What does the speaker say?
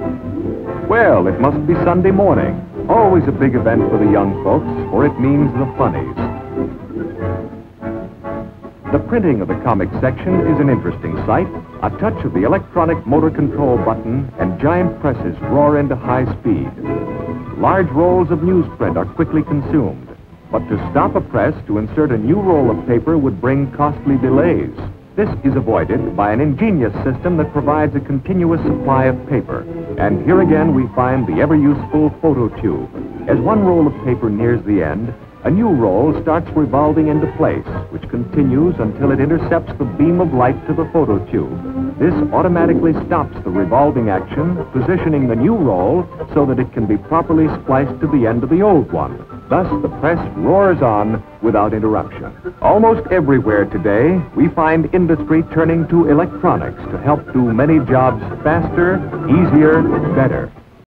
Well, it must be Sunday morning. Always a big event for the young folks, for it means the funnies. The printing of the comic section is an interesting sight. A touch of the electronic motor control button and giant presses roar into high speed. Large rolls of newsprint are quickly consumed. But to stop a press to insert a new roll of paper would bring costly delays. This is avoided by an ingenious system that provides a continuous supply of paper. And here again we find the ever-useful photo tube. As one roll of paper nears the end, a new roll starts revolving into place, which continues until it intercepts the beam of light to the photo tube. This automatically stops the revolving action, positioning the new roll so that it can be properly spliced to the end of the old one. Thus, the press roars on without interruption. Almost everywhere today, we find industry turning to electronics to help do many jobs faster, easier, better.